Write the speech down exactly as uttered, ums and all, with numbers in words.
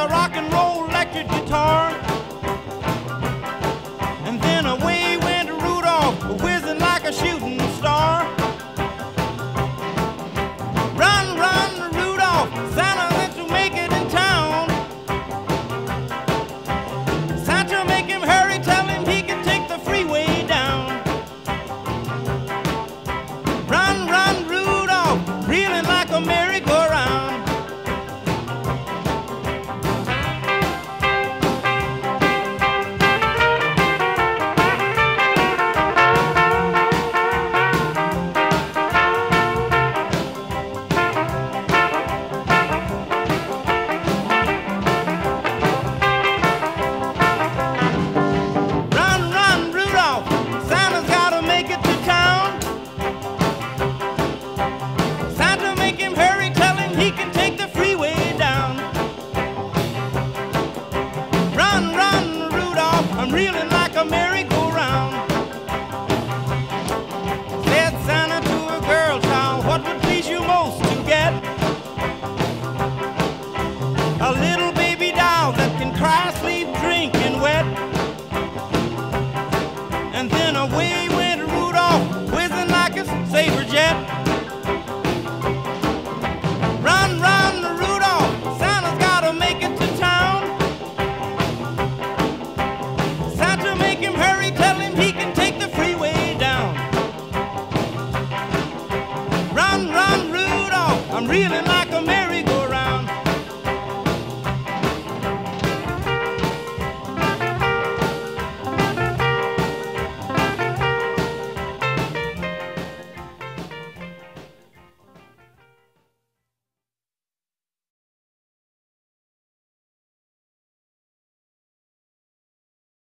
a rock and roll electric guitar. And then away went Rudolph, whizzing like a shooting star. Run, run, Rudolph, Santa went to make it in town. Santa, make him hurry, tell him he can take the freeway down. Run, run, Rudolph, reeling like a merry-go-round. I'm reeling like a merry-go-round. Said Santa to a girl child, what would please you most to get? A little baby doll that can cry, sleep, drink, and wet. And then away went Rudolph, whizzing like a saber jet. Run, run, Rudolph, Santa's gotta make it to town. Hurry, tell him he can take the freeway down. Run, run, Rudolph, I'm reeling